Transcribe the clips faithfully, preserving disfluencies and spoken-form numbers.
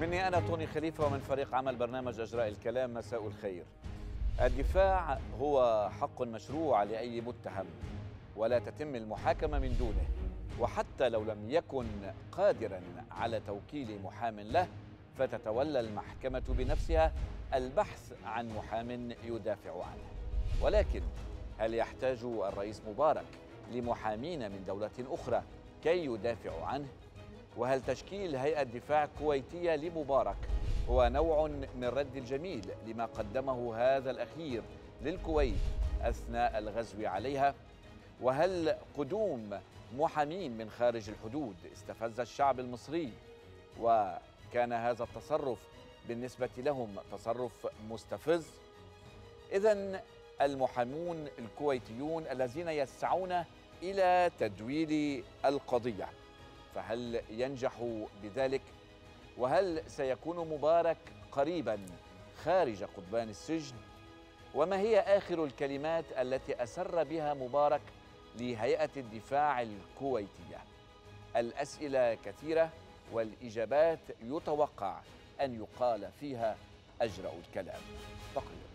مني أنا توني خليفة ومن فريق عمل برنامج أجراء الكلام. مساء الخير. الدفاع هو حق مشروع لأي متهم، ولا تتم المحاكمة من دونه، وحتى لو لم يكن قادراً على توكيل محام له فتتولى المحكمة بنفسها البحث عن محام يدافع عنه. ولكن هل يحتاج الرئيس مبارك لمحامين من دولة أخرى كي يدافعوا عنه؟ وهل تشكيل هيئة دفاع كويتية لمبارك هو نوع من رد الجميل لما قدمه هذا الأخير للكويت أثناء الغزو عليها؟ وهل قدوم محامين من خارج الحدود استفز الشعب المصري وكان هذا التصرف بالنسبة لهم تصرف مستفز؟ إذن المحامون الكويتيون الذين يسعون إلى تدويل القضية، فهل ينجحوا بذلك؟ وهل سيكون مبارك قريبا خارج قضبان السجن؟ وما هي آخر الكلمات التي أسر بها مبارك لهيئة الدفاع الكويتية؟ الأسئلة كثيرة والإجابات يتوقع أن يقال فيها أجرأ الكلام. تقرير.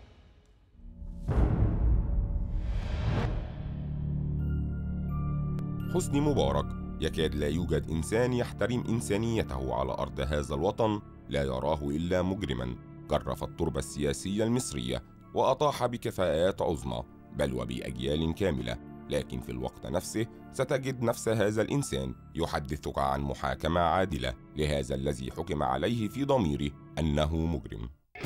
حسني مبارك يكاد لا يوجد إنسان يحترم إنسانيته على أرض هذا الوطن لا يراه إلا مجرماً جرف التربة السياسية المصرية وأطاح بكفاءات عظمى بل وبأجيال كاملة. لكن في الوقت نفسه ستجد نفس هذا الإنسان يحدثك عن محاكمة عادلة لهذا الذي حكم عليه في ضميره أنه مجرم.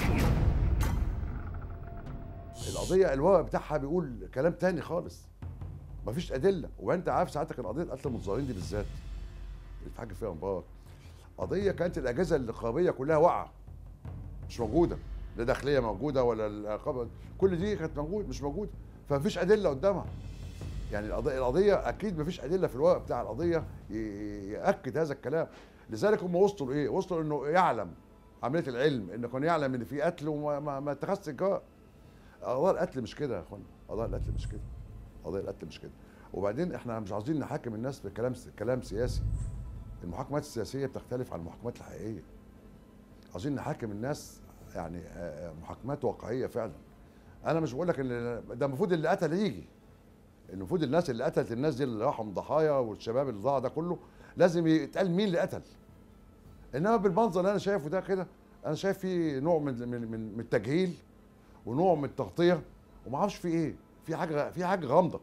القضية الواقع بتاعها بيقول كلام تاني خالص، مفيش أدلة. وأنت عارف ساعتك القضية قتل المتظاهرين دي بالذات اللي اتحاكم فيها مبارك، قضية كانت الأجهزة الرقابية كلها واقعة مش موجودة، لا داخلية موجودة ولا الرقابة، كل دي كانت موجودة مش موجودة، فمفيش أدلة قدامها. يعني القضية القضية أكيد مفيش أدلة في الواقع بتاع القضية يأكد هذا الكلام. لذلك هم وصلوا لإيه؟ وصلوا إنه يعلم عملية العلم، إنه كان يعلم إن في قتل وما ما اتخذش إجراء. قضايا القتل مش كده يا إخوانا، قضايا القتل مش كده، قضايا القتل مش كده. وبعدين احنا مش عاوزين نحاكم الناس بكلام كلام سياسي. المحاكمات السياسيه بتختلف عن المحاكمات الحقيقيه. عاوزين نحاكم الناس يعني محاكمات واقعيه فعلا. انا مش بقول لك ان ده المفروض اللي قتل يجي، المفروض الناس اللي قتلت الناس دي اللي راحوا ضحايا والشباب اللي ضاع ده كله لازم يتقال مين اللي قتل. انما بالمنظر اللي انا شايفه ده كده انا شايف فيه نوع من من من التجهيل ونوع من التغطيه وما اعرفش في ايه، في حاجه في حاجه غامضه.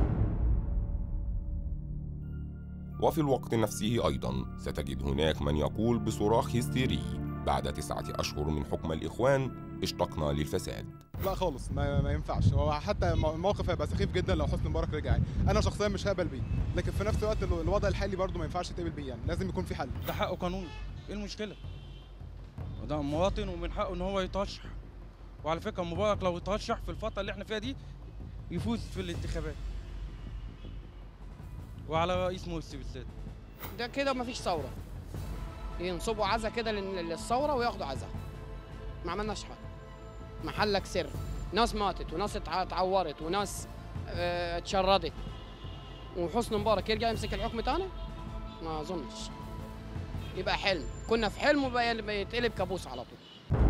وفي الوقت نفسه أيضاً ستجد هناك من يقول بصراخ هستيري بعد تسعة أشهر من حكم الإخوان اشتقنا للفساد. لا خالص، ما, ما ينفعش. هو حتى الموقف هيبقى سخيف جدا لو حسني مبارك رجع، يعني انا شخصيا مش هقبل بيه، لكن في نفس الوقت الوضع الحالي برضه ما ينفعش تقبل بيه، يعني لازم يكون في حل. ده حقه قانوني، ايه المشكله؟ وده مواطن ومن حقه ان هو يترشح. وعلى فكره مبارك لو يترشح في الفتره اللي احنا فيها دي يفوز في الانتخابات وعلى رئيس مرسي بالذات. ده كده مفيش ثوره، ينصبوا عزا كده للثوره وياخدوا عزا. ما عملناش حاجه، محلك سر، ناس ماتت وناس اتعورت وناس اه اتشردت، وحسني مبارك يرجع يمسك الحكم تاني؟ ما اظنش. يبقى حلم، كنا في حلم وبيتقلب كابوس على طول.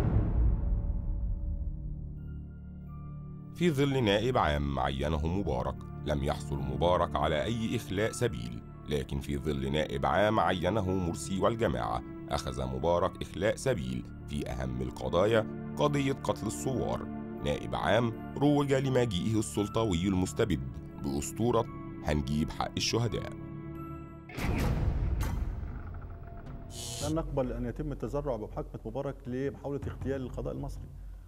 في ظل نائب عام عينه مبارك لم يحصل مبارك على أي إخلاء سبيل، لكن في ظل نائب عام عينه مرسي والجماعة أخذ مبارك إخلاء سبيل في أهم القضايا، قضية قتل الثوار. نائب عام روج لمجيئه السلطوي المستبد بأسطورة هنجيب حق الشهداء. لن نقبل أن يتم التذرع بمحاكمة مبارك لمحاولة اغتيال القضاء المصري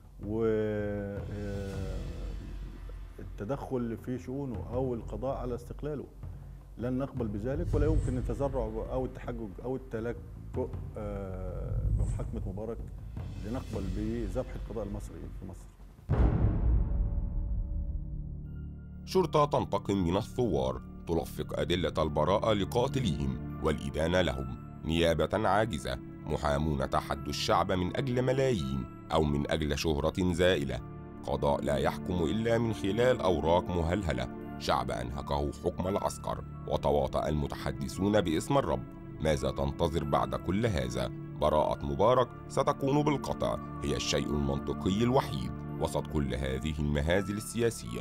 والتدخل في شؤونه أو القضاء على استقلاله. لن نقبل بذلك، ولا يمكن التذرع أو التحجج أو التلجؤ بمحاكمة مبارك لنقبل بذبح القضاء المصري في مصر. شرطة تنتقم من الثوار، تلفق أدلة البراءة لقاتليهم والإدانة لهم. نيابة عاجزة، محامون تحدوا الشعب من أجل ملايين أو من أجل شهرة زائلة. قضاء لا يحكم إلا من خلال أوراق مهلهلة. شعب أنهكه حكم العسكر وتواطأ المتحدثون باسم الرب. ماذا تنتظر بعد كل هذا؟ براءة مبارك ستكون بالقطع هي الشيء المنطقي الوحيد وسط كل هذه المهازل السياسية.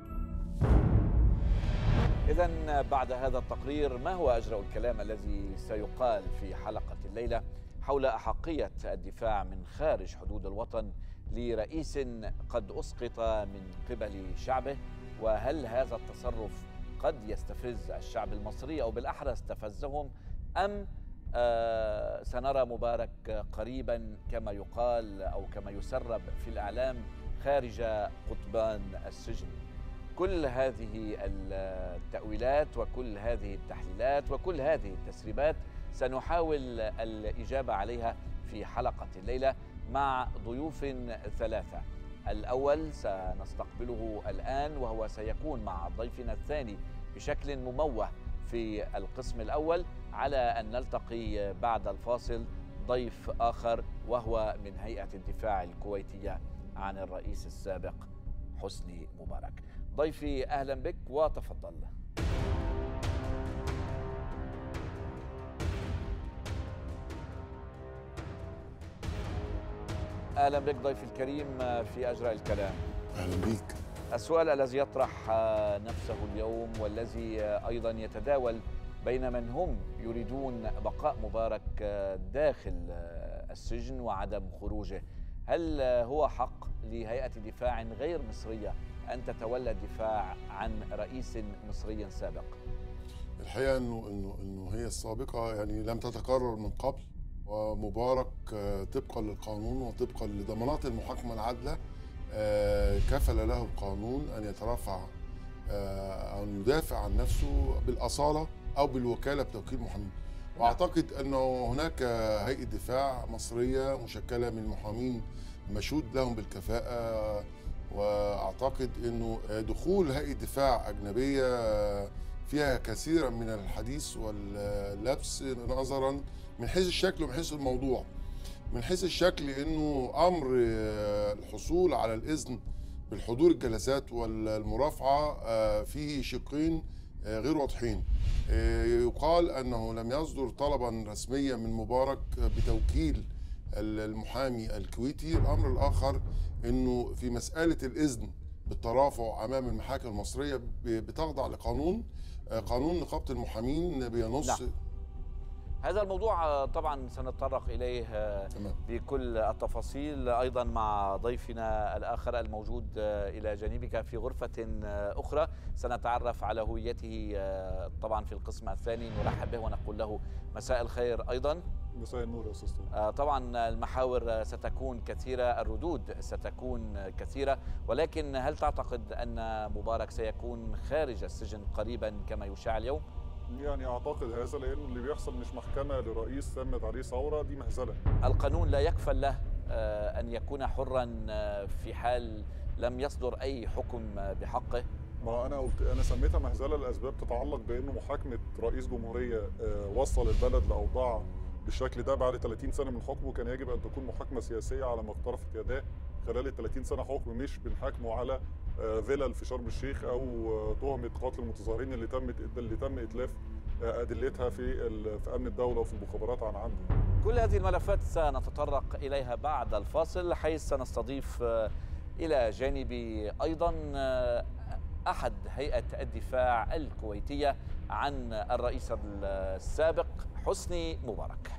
إذن بعد هذا التقرير، ما هو أجرأ الكلام الذي سيقال في حلقة الليلة حول أحقية الدفاع من خارج حدود الوطن لرئيس قد أسقط من قبل شعبه؟ وهل هذا التصرف قد يستفز الشعب المصري، أو بالأحرى استفزهم، أم آه سنرى مبارك قريبا كما يقال أو كما يسرب في الإعلام خارج قضبان السجن؟ كل هذه التأويلات وكل هذه التحليلات وكل هذه التسريبات سنحاول الإجابة عليها في حلقة الليلة مع ضيوف ثلاثة. الأول سنستقبله الآن، وهو سيكون مع ضيفنا الثاني بشكل مموه في القسم الأول، على أن نلتقي بعد الفاصل ضيف آخر وهو من هيئة الدفاع الكويتية عن الرئيس السابق حسني مبارك. ضيفي أهلا بك وتفضل. أهلا بك ضيفي الكريم في أجرأ الكلام. أهلا بك. السؤال الذي يطرح نفسه اليوم والذي أيضا يتداول بين من هم يريدون بقاء مبارك داخل السجن وعدم خروجه، هل هو حق لهيئة دفاع غير مصرية أن تتولى الدفاع عن رئيس مصري سابق؟ الحقيقة إنه إنه إنه هي السابقة يعني لم تتكرر من قبل، ومبارك طبقا للقانون وطبقا لضمانات المحاكمة العادلة كفل له القانون أن يترفع أو أن يدافع عن نفسه بالأصالة أو بالوكالة بتوكيل محامي. وأعتقد أنه هناك هيئة دفاع مصرية مشكلة من محامين مشهود لهم بالكفاءة، وأعتقد أنه دخول هيئة دفاع أجنبية فيها كثيرا من الحديث واللبس نظرا من حيث الشكل ومن حيث الموضوع. من حيث الشكل أنه أمر الحصول على الإذن بالحضور الجلسات والمرافعة فيه شقين غير واضحين. يقال أنه لم يصدر طلبا رسميا من مبارك بتوكيل المحامي الكويتي. الأمر الآخر أنه في مسألة الإذن بالترافع أمام المحاكم المصرية بتخضع لقانون قانون نقابة المحامين بينص. نعم. هذا الموضوع طبعا سنتطرق إليه تمام. بكل التفاصيل أيضا مع ضيفنا الآخر الموجود إلى جانبك في غرفة أخرى، سنتعرف على هويته طبعا في القسم الثاني. نرحب به ونقول له مساء الخير أيضا. مساء النور يا أستاذ. طبعا المحاور ستكون كثيرة، الردود ستكون كثيرة، ولكن هل تعتقد أن مبارك سيكون خارج السجن قريبا كما يشاع اليوم؟ يعني أعتقد هذا، لأن اللي بيحصل مش محكمة لرئيس تمت عليه ثورة، دي مهزلة. القانون لا يكفل له أن يكون حرا في حال لم يصدر أي حكم بحقه. ما أنا قلت أنا سميتها مهزلة لأسباب تتعلق بأنه محاكمة رئيس جمهورية وصل البلد لأوضاع بالشكل ده بعد ثلاثين سنة من حكمه. كان يجب أن تكون محاكمة سياسية على ما اقترفت يداه خلال ال ثلاثين سنة حكم، مش بنحاكمه على فيلل في شرم الشيخ او تهمه قتل المتظاهرين اللي تم اللي تم اتلاف ادلتها في في امن الدوله وفي المخابرات عن عنده. كل هذه الملفات سنتطرق اليها بعد الفاصل، حيث سنستضيف الى جانبي ايضا احد هيئه الدفاع الكويتيه عن الرئيس السابق حسني مبارك.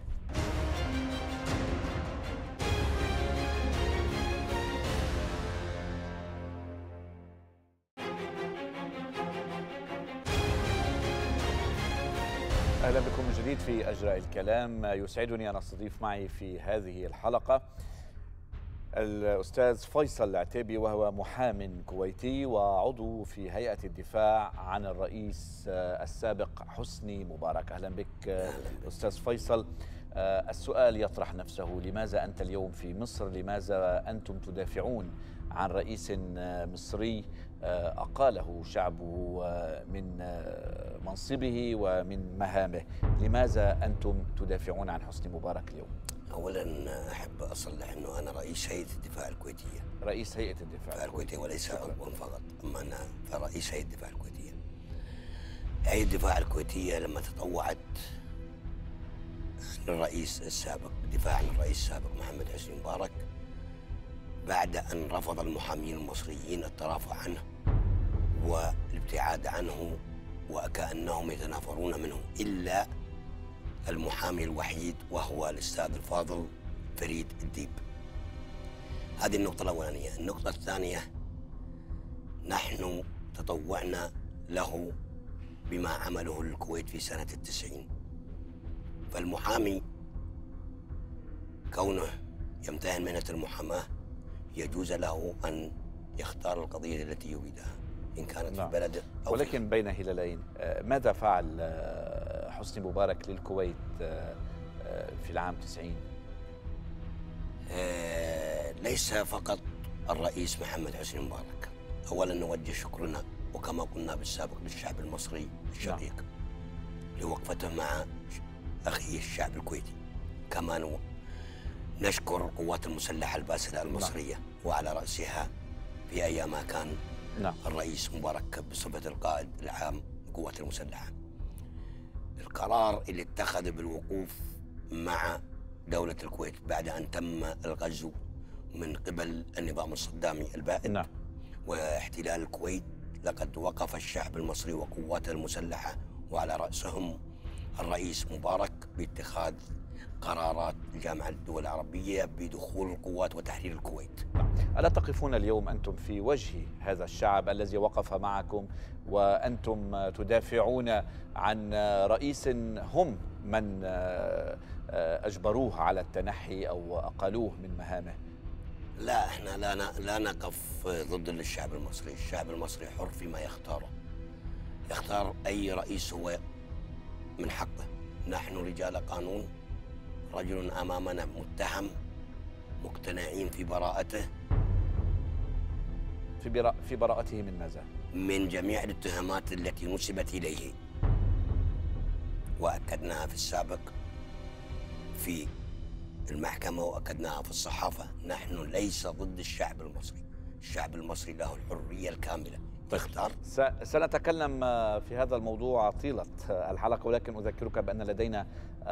أهلا بكم من جديد في أجرأ الكلام. يسعدني أن أستضيف معي في هذه الحلقة الأستاذ فيصل العتيبي، وهو محام كويتي وعضو في هيئة الدفاع عن الرئيس السابق حسني مبارك. أهلا بك أستاذ فيصل. السؤال يطرح نفسه، لماذا أنت اليوم في مصر؟ لماذا أنتم تدافعون عن رئيس مصري أقاله شعبه من منصبه ومن مهامه؟ لماذا أنتم تدافعون عن حسني مبارك اليوم؟ أولا أحب أصلح أنه أنا رئيس هيئة الدفاع الكويتية. رئيس هيئة الدفاع الكويتية وليس عضوا فقط، أما أنا فرئيس هيئة الدفاع الكويتية. هيئة الدفاع الكويتية لما تطوعت عن الرئيس السابق، الدفاع عن الرئيس السابق محمد حسني مبارك بعد أن رفض المحامين المصريين الترافع عنه والابتعاد عنه وكأنهم يتنافرون منه، إلا المحامي الوحيد وهو الأستاذ الفاضل فريد الديب. هذه النقطة الأولانية. النقطة الثانية، نحن تطوعنا له بما عمله الكويت في سنة التسعين، فالمحامي كونه يمتهن مهنة المحاماة يجوز له أن يختار القضية التي يريدها إن كانت نعم. في بلده أو ولكن في بين هلالين، ماذا فعل حسني مبارك للكويت في العام تسعين؟ آه ليس فقط الرئيس محمد حسني مبارك. أولا نوجه شكرنا وكما قلنا بالسابق للشعب المصري الشقيق نعم. لوقفته مع أخيه الشعب الكويتي. كما نشكر القوات المسلحة الباسلة المصرية نعم. وعلى رأسها في أيامها كان نعم. الرئيس مبارك بصفة القائد العام للقوات المسلحة. القرار اللي اتخذ بالوقوف مع دولة الكويت بعد أن تم الغزو من قبل النظام الصدامي البائد نعم. واحتلال الكويت، لقد وقف الشعب المصري وقواته المسلحة وعلى رأسهم الرئيس مبارك باتخاذ قرارات جامعة الدول العربية بدخول القوات وتحرير الكويت. ألا تقفون اليوم أنتم في وجه هذا الشعب الذي وقف معكم وأنتم تدافعون عن رئيس هم من أجبروه على التنحي أو أقلوه من مهامه؟ لا، احنا لا لا نقف ضد الشعب المصري، الشعب المصري حر فيما يختاره، يختار أي رئيس هو من حقه. نحن رجال قانون، رجل أمامنا متهم مقتنعين في براءته. في برا... في براءته من ماذا؟ من جميع الاتهامات التي نسبت إليه، وأكدناها في السابق في المحكمة وأكدناها في الصحافة. نحن ليس ضد الشعب المصري، الشعب المصري له الحرية الكاملة يختار. س... سنتكلم في هذا الموضوع طيلة الحلقة، ولكن أذكرك بأن لدينا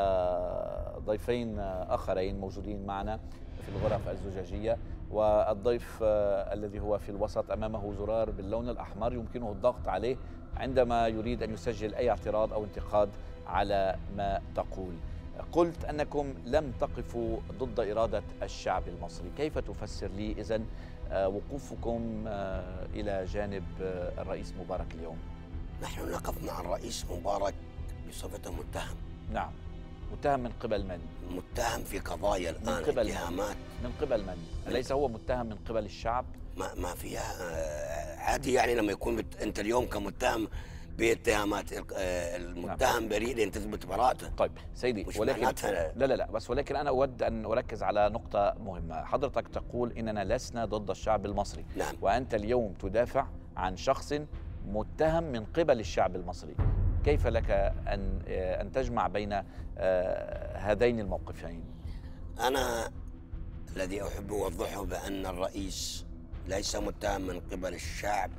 ضيفين آخرين موجودين معنا في الغرف الزجاجية، والضيف الذي هو في الوسط أمامه زرار باللون الأحمر يمكنه الضغط عليه عندما يريد أن يسجل أي اعتراض أو انتقاد على ما تقول. قلت أنكم لم تقفوا ضد إرادة الشعب المصري، كيف تفسر لي إذن وقوفكم إلى جانب الرئيس مبارك اليوم؟ نحن نقف مع الرئيس مبارك بصفته متهم. نعم، متهم من قبل من؟ متهم في قضايا الآن، من قبل اتهامات. من قبل من؟ أليس هو متهم من قبل الشعب؟ ما ما فيها عادي يعني لما يكون بت... أنت اليوم كمتهم باتهامات، المتهم نعم. بريء لأن تثبت براءته. طيب سيدي، ولكن لا لا لا بس ولكن أنا أود أن أركز على نقطة مهمة. حضرتك تقول إننا لسنا ضد الشعب المصري نعم. وأنت اليوم تدافع عن شخص متهم من قبل الشعب المصري، كيف لك أن أن تجمع بين هذين الموقفين؟ أنا الذي أحب أوضحه بأن الرئيس ليس متهم من قبل الشعب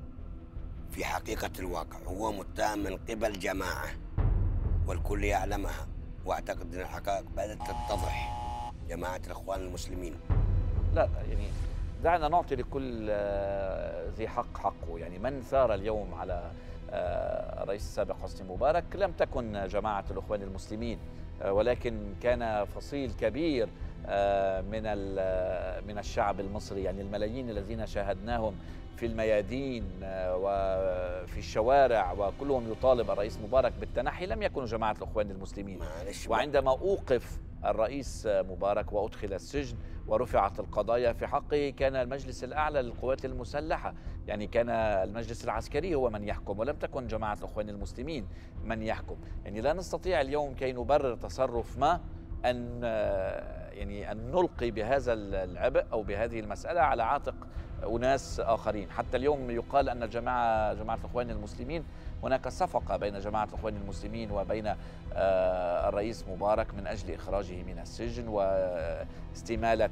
في حقيقة الواقع، هو متهم من قبل جماعة والكل يعلمها، وأعتقد أن الحقائق بدأت تتضح. جماعة الإخوان المسلمين. لا يعني دعنا نعطي لكل ذي حق حقه. يعني من ثار اليوم على الرئيس السابق حسني مبارك لم تكن جماعة الإخوان المسلمين، ولكن كان فصيل كبير من من الشعب المصري، يعني الملايين الذين شاهدناهم في الميادين وفي الشوارع وكلهم يطالب الرئيس مبارك بالتنحي لم يكونوا جماعة الإخوان المسلمين. وعندما أوقف الرئيس مبارك وأدخل السجن ورفعت القضايا في حقه كان المجلس الأعلى للقوات المسلحة، يعني كان المجلس العسكري هو من يحكم ولم تكن جماعة الإخوان المسلمين من يحكم. يعني لا نستطيع اليوم كي نبرر تصرف ما أن يعني أن نلقي بهذا العبء أو بهذه المسألة على عاتق أناس آخرين. حتى اليوم يقال أن جماعة جماعة الإخوان المسلمين هناك صفقة بين جماعة الإخوان المسلمين وبين الرئيس مبارك من أجل إخراجه من السجن واستمالة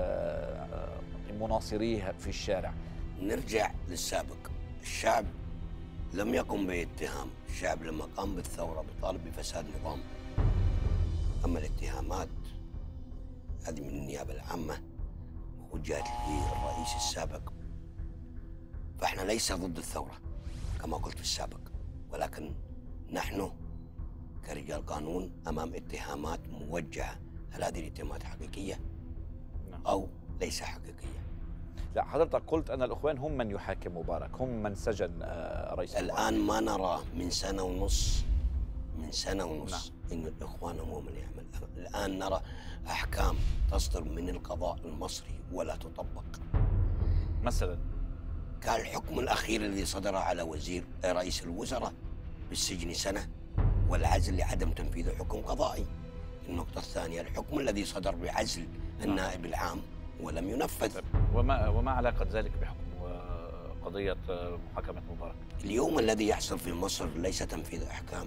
مناصريه في الشارع. نرجع للسابق، الشعب لم يقم باتهام، الشعب لما قام بالثورة بطالب بفساد نظام أما الاتهامات هذه من النيابة العامة وجهت للرئيس السابق، فإحنا ليس ضد الثورة كما قلت في السابق، ولكن نحن كرجال قانون أمام اتهامات موجهة، هل هذه الاتهامات حقيقية أو ليس حقيقية؟ لا، حضرتك قلت أن الإخوان هم من يحاكم مبارك، هم من سجن رئيس مبارك. الآن ما نرى من سنة ونص من سنة ونص نعم. إن الإخوان هم من يعمل. الآن نرى أحكام تصدر من القضاء المصري ولا تطبق. مثلا كان الحكم الأخير الذي صدر على وزير رئيس الوزراء بالسجن سنة والعزل لعدم تنفيذ حكم قضائي. النقطة الثانية الحكم الذي صدر بعزل النائب العام ولم ينفذ. وما وما علاقة ذلك بحكم قضية محاكمة مبارك؟ اليوم الذي يحصل في مصر ليس تنفيذ أحكام.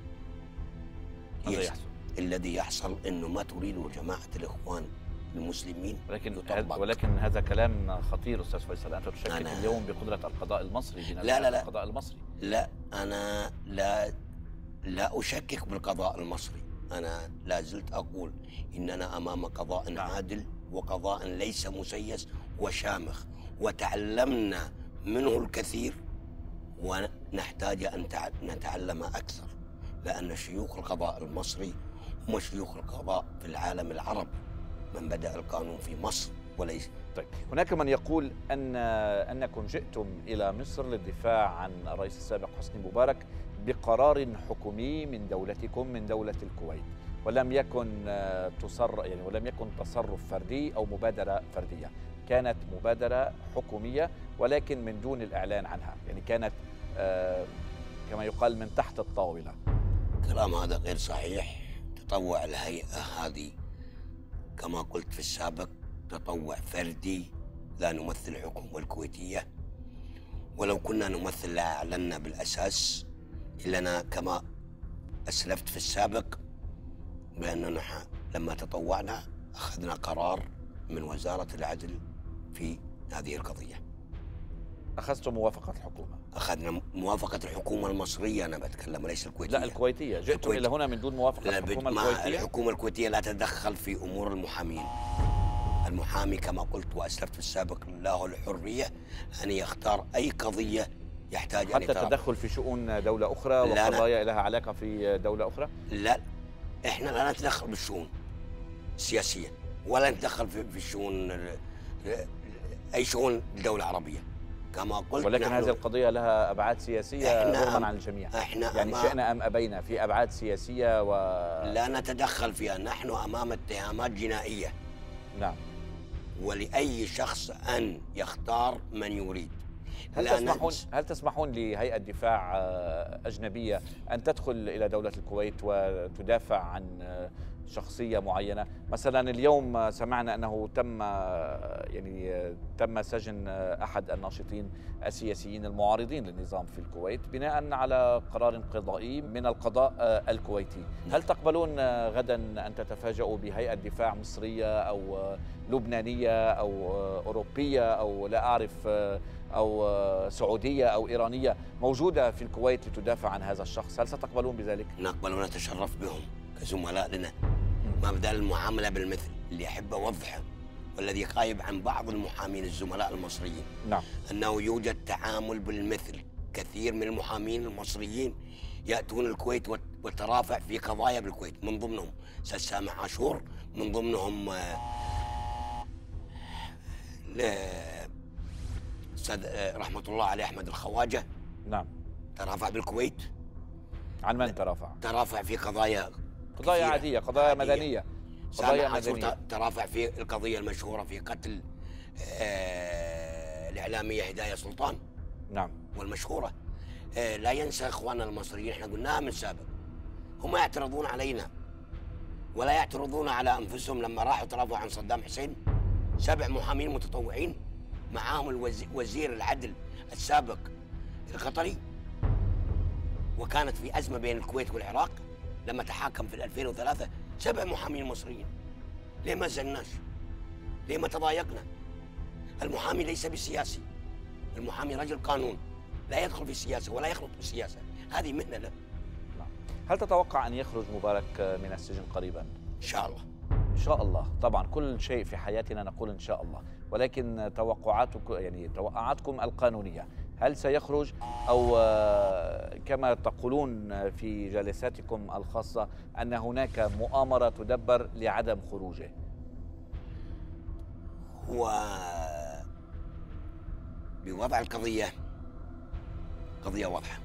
ماذا يحصل؟ الذي يحصل أنه ما تريده جماعة الإخوان المسلمين ولكن يطبق. ولكن هذا كلام خطير أستاذ فيصل. أنت تشكك أنا اليوم بقدرة القضاء المصري بنفسه؟ لا لا لا القضاء المصري لا أنا لا لا أشكك بالقضاء المصري. أنا لا زلت أقول إننا أمام قضاء نعم. عادل وقضاء ليس مسيس وشامخ، وتعلمنا منه الكثير ونحتاج أن نتعلم أكثر، لأن شيوخ القضاء المصري هم شيوخ القضاء في العالم العربي، من بدأ القانون في مصر وليس. طيب، هناك من يقول أن أنكم جئتم إلى مصر للدفاع عن الرئيس السابق حسني مبارك بقرار حكومي من دولتكم من دولة الكويت، ولم يكن تصر يعني ولم يكن تصرف فردي أو مبادرة فردية، كانت مبادرة حكومية ولكن من دون الإعلان عنها، يعني كانت آه كما يقال من تحت الطاولة. كلام هذا غير صحيح. تطوع الهيئة هذه كما قلت في السابق تطوع فردي، لا نمثل الحكومة الكويتية، ولو كنا نمثل لأعلنا بالأساس، إننا كما أسلفت في السابق بأننا لما تطوعنا أخذنا قرار من وزارة العدل في هذه القضية. أخذتم موافقة الحكومة؟ أخذنا موافقة الحكومة المصرية، أنا بتكلم ليس الكويتية. لا، الكويتية. جئتم الكويت... إلى هنا من دون موافقة الحكومة الكويتية؟ الحكومة الكويتية لا تتدخل في أمور المحامين. المحامي كما قلت وأسلفت في السابق له الحرية أن يختار أي قضية يحتاج حتى التدخل في شؤون دولة أخرى وقضايا لها علاقة في دولة أخرى؟ لا، إحنا لا نتدخل بالشؤون السياسية ولا نتدخل في الشؤون أي شؤون دولة عربية كما قلت. ولكن هذه القضية لها أبعاد سياسية رغما عن الجميع. إحنا يعني شئنا أم أبينا في أبعاد سياسية و... لا نتدخل فيها. نحن أمام اتهامات جنائية. نعم. ولأي شخص أن يختار من يريد. هل تسمحون هل تسمحون لهيئة دفاع أجنبية أن تدخل إلى دولة الكويت وتدافع عن شخصية معينة؟ مثلا اليوم سمعنا أنه تم يعني تم سجن أحد الناشطين السياسيين المعارضين للنظام في الكويت بناء على قرار قضائي من القضاء الكويتي. هل تقبلون غدا أن تتفاجؤوا بهيئة دفاع مصرية أو لبنانية أو أوروبية أو لا أعرف أو سعودية أو إيرانية موجودة في الكويت لتدافع عن هذا الشخص؟ هل ستقبلون بذلك؟ نقبل ونتشرف بهم كزملاء لنا. ما بدال المعاملة بالمثل اللي أحب أوضحه والذي غايب عن بعض المحامين الزملاء المصريين. نعم. أنه يوجد تعامل بالمثل. كثير من المحامين المصريين يأتون الكويت وترافع في قضايا بالكويت، من ضمنهم أستاذ سامح عاشور، من ضمنهم أستاذ رحمة الله عليه أحمد الخواجة. نعم. ترافع بالكويت. عن من ترافع؟ ترافع في قضايا قضايا عادية، قضايا عادية. مدنية. قضايا مدنية. ترافع في القضية المشهورة في قتل آه الإعلامية هداية سلطان. نعم. والمشهورة. آه لا ينسى إخواننا المصريين، إحنا قلناها من سابق، هم يعترضون علينا ولا يعترضون على أنفسهم. لما راحوا ترافعوا عن صدام حسين سبع محامين متطوعين معاهم الوزير العدل السابق القطري، وكانت في أزمة بين الكويت والعراق لما تحاكم في ألفين وثلاثة سبع محامين مصريين. ليه ما زلناش؟ ليه ما تضايقنا؟ المحامي ليس بسياسي، المحامي رجل قانون لا يدخل في السياسة ولا يخلط في السياسة، هذه مهنة له. هل تتوقع أن يخرج مبارك من السجن قريبا؟ إن شاء الله. إن شاء الله. طبعا كل شيء في حياتنا نقول إن شاء الله، ولكن توقعاتكم يعني توقعاتكم القانونية، هل سيخرج أو كما تقولون في جلساتكم الخاصة أن هناك مؤامرة تدبر لعدم خروجه؟ هو بوضع القضية قضية واضحة،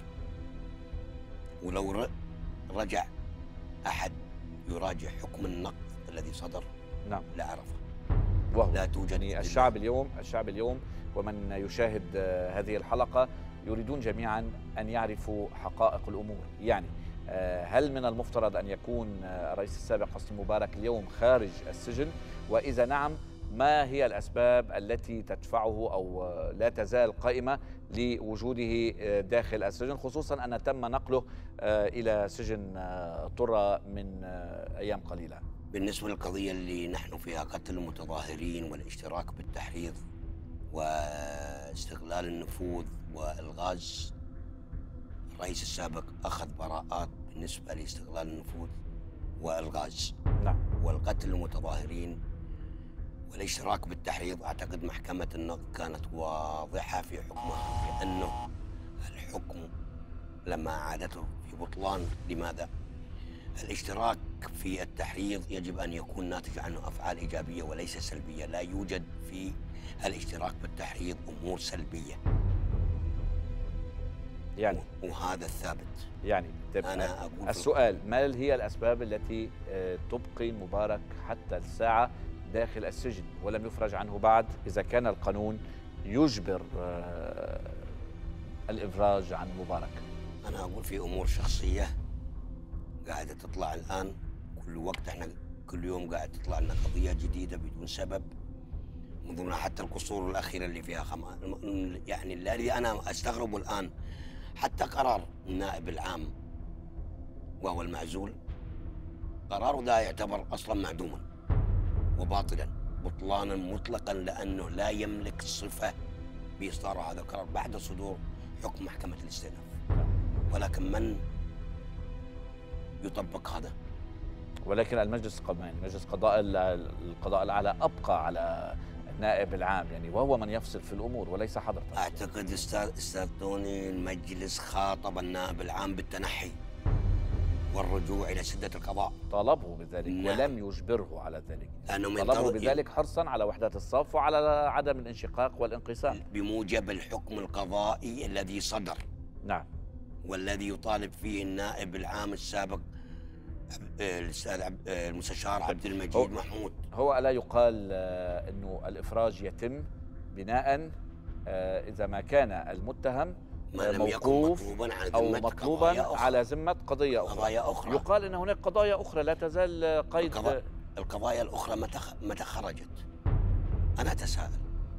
ولو رجع أحد يراجع حكم النقض الذي صدر نعم لا عرفه، وهو لا توجد يعني الشعب اليوم الشعب اليوم ومن يشاهد هذه الحلقة يريدون جميعا أن يعرفوا حقائق الأمور. يعني هل من المفترض أن يكون الرئيس السابق حسني مبارك اليوم خارج السجن؟ وإذا نعم، ما هي الأسباب التي تدفعه أو لا تزال قائمة لوجوده داخل السجن، خصوصا أن تم نقله إلى سجن طرة من أيام قليلة؟ بالنسبة للقضية اللي نحن فيها قتل المتظاهرين والاشتراك بالتحريض واستغلال النفوذ والغاز، الرئيس السابق أخذ براءات بالنسبة لاستغلال النفوذ والغاز. نعم. والقتل المتظاهرين والاشتراك بالتحريض، أعتقد محكمة النقض كانت واضحة في حكمها بأنه الحكم لما عادته في بطلان. لماذا؟ الاشتراك في التحريض يجب أن يكون ناتج عنه أفعال إيجابية وليس سلبية، لا يوجد في الاشتراك بالتحريض أمور سلبية. يعني وهذا الثابت. يعني أنا أقول السؤال، ما هي الأسباب التي تبقي مبارك حتى الساعة داخل السجن ولم يفرج عنه بعد، إذا كان القانون يجبر الإفراج عن مبارك؟ أنا أقول في أمور شخصية قاعدة تطلع الآن كل وقت، احنا كل يوم قاعد تطلع لنا قضية جديدة بدون سبب، من ضمنها حتى القصور الأخيرة اللي فيها خم... يعني الذي أنا أستغربه الآن حتى قرار النائب العام وهو المعزول، قراره ده يعتبر أصلا معدوما وباطلا بطلانا مطلقا، لأنه لا يملك صفة بإصدار هذا القرار بعد صدور حكم محكمة الاستئناف. ولكن من يطبق هذا؟ ولكن المجلس القضائي مجلس قضاء القضاء الأعلى أبقى على النائب العام، يعني وهو من يفصل في الأمور وليس حضرتك. أعتقد أستاذ أستاذ توني المجلس خاطب النائب العام بالتنحي والرجوع إلى سدة القضاء، طالبه بذلك. نعم. ولم يجبره على ذلك، طالبه بذلك حرصا على وحدة الصف وعلى عدم الانشقاق والانقسام بموجب الحكم القضائي الذي صدر. نعم. والذي يطالب فيه النائب العام السابق الاستاذ المستشار عبد المجيد هو محمود. هو ألا يقال أنه الإفراج يتم بناء إذا ما كان المتهم ما لم موقوف يكن مطلوبا على أو مطلوبا على ذمة قضية أخرى. قضايا أخرى. يقال أن هناك قضايا أخرى لا تزال قيد. القضايا, القضايا الأخرى متى متى خرجت؟ أنا أتساءل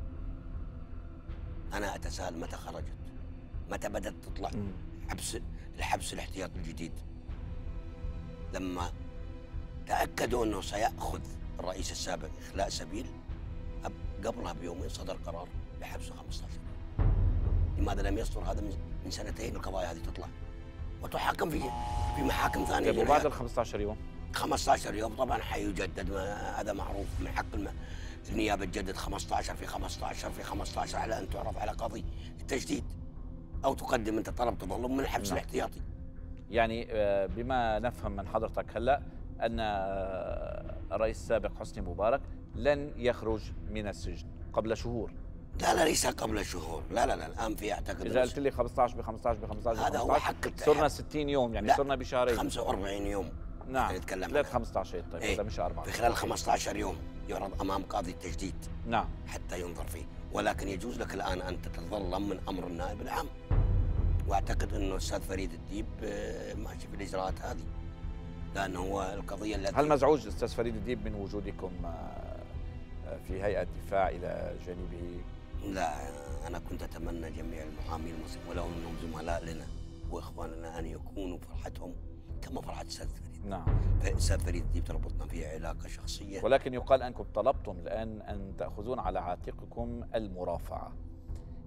أنا أتساءل متى خرجت؟ متى بدأت تطلع؟ م. حبس الحبس الاحتياطي الجديد لما تأكدوا أنه سيأخذ الرئيس السابق إخلاء سبيل، قبلها بيومين صدر قرار بحبسه خمسة عشر يوم. لماذا لم يصدر هذا من سنتين؟ القضايا هذه تطلع وتحاكم في في محاكم ثانية. وبعد ال خمسة عشر يوم خمسة عشر يوم طبعا حيجدد، هذا معروف من حق النيابة تجدد خمسة عشر في خمسة عشر في خمسة عشر على أن تعرف على قاضي التجديد أو تقدم أنت طلب تظلم من الحبس نعم. الاحتياطي. يعني بما نفهم من حضرتك هلا أن الرئيس السابق حسني مبارك لن يخرج من السجن قبل شهور. لا لا ليس قبل شهور، لا لا لا الآن في أعتقد إذا قلت لي خمسة عشر ب خمسة عشر ب خمسة عشر هذا هو حق التحرير. صرنا ستين يوم، يعني صرنا بشهرين خمسة وأربعين يوم. نعم ثلاث خمسة عشر. طيب إيه؟ هذا مش أربعة. في خلال خمسة عشر يوم يعرض أمام قاضي التجديد. نعم. حتى ينظر فيه، ولكن يجوز لك الآن أن تتظلم من أمر النائب العام، واعتقد انه الاستاذ فريد الديب ماشي في الاجراءات هذه، لانه هو القضيه التي. هل مزعوج استاذ فريد الديب من وجودكم في هيئه الدفاع الى جانبه؟ لا، انا كنت اتمنى جميع المحامين المصريين ولو انهم زملاء لنا واخواننا ان يكونوا فرحتهم كما فرحه الاستاذ فريد. نعم. فالاستاذ فريد الديب تربطنا فيه علاقه شخصيه، ولكن يقال انكم طلبتم الان ان تاخذون على عاتقكم المرافعه.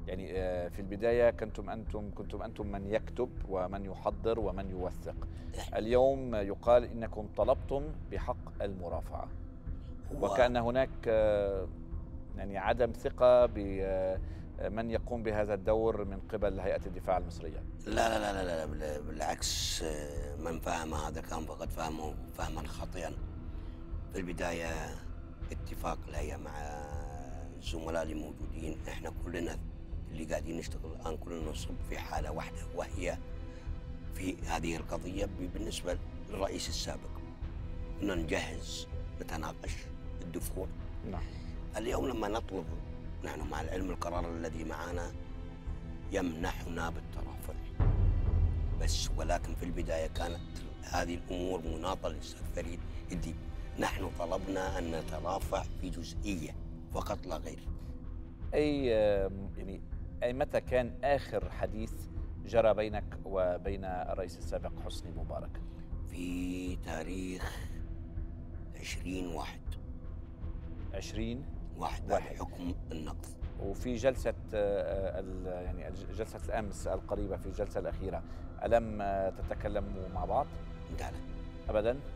يعني في البداية كنتم أنتم كنتم أنتم من يكتب ومن يحضر ومن يوثق. اليوم يقال إنكم طلبتم بحق المرافعة، وكأن هناك يعني عدم ثقة بمن يقوم بهذا الدور من قبل هيئة الدفاع المصرية. لا لا لا لا, لا بالعكس، من فهم هذا كان فقد فهمه فهما خاطئا. في البداية اتفاق الهيئة مع الزملاء اللي موجودين، احنا كلنا اللي قاعدين نشتغل الآن كلنا نصب في حالة واحدة، وهي في هذه القضية بالنسبة للرئيس السابق، كنا نجهز نتناقش الدفوع. نعم. اليوم لما نطلب نحن مع العلم القرار الذي معنا يمنحنا بالترافع، بس ولكن في البداية كانت هذه الأمور مناطة للأستاذ فريد الديب. نحن طلبنا أن نترافع في جزئية فقط لا غير. أي يعني أي متى كان آخر حديث جرى بينك وبين الرئيس السابق حسني مبارك؟ في تاريخ عشرين واحد عشرين واحد بعد حكم النقض. وفي جلسة يعني جلسة الأمس القريبة، في الجلسة الأخيرة، ألم تتكلموا مع بعض؟ لا لا أبدا؟ أبدا.